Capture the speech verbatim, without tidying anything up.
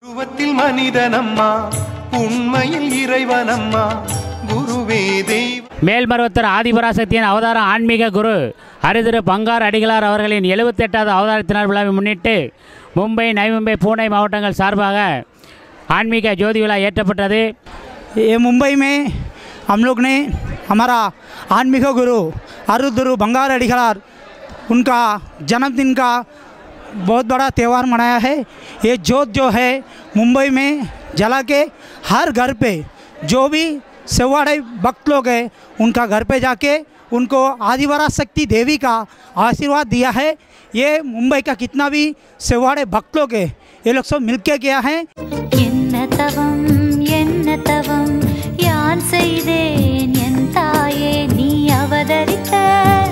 உருவத்தில் மனிதனம்மா உண்மையில் இறைவனம்மா குருவே தெய்வம். மேல்மருவத்தூர் ஆதிபராசக்தியின் அவதார ஆன்மீக குரு அரிதிரு பங்கார் அடிகளார் அவர்களின் எழுபத்தி எட்டாவது அவதாரத்தினர் விழாவை முன்னிட்டு மும்பை, நவி மும்பை, பூனே மாவட்டங்கள் சார்பாக आन्मीग ज्योति विला ஏற்றப்பட்டது. ये मुंबई में हम लोग ने हमारा आन्मीग गुरु अरुल बंगार अडिगलार उनका जन्मदिन का बहुत बड़ा त्यौहार मनाया है। ये ज्योत जो है मुंबई में जला के हर घर पे जो भी सेवाड़ी भक्त लोग हैं उनका घर पे जाके उनको आदिपराशक्ति देवी का आशीर्वाद दिया है। ये मुंबई का कितना भी सेवाड़े भक्त लोग है ये लोग सब मिलके किया है। यान